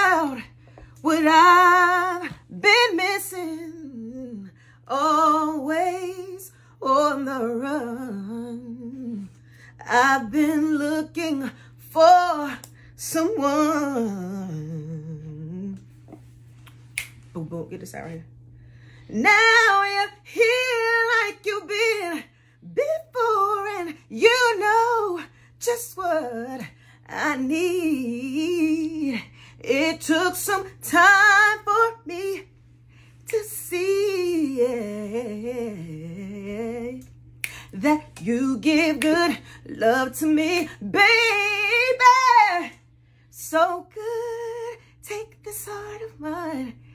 out what I've been missing, always on the run. I've been looking for someone. Boom, boom, get this out right here. Now you're here like you've been before, and you know just what I need. It took some time for me to see that you give good love to me, baby. So good, take this heart of mine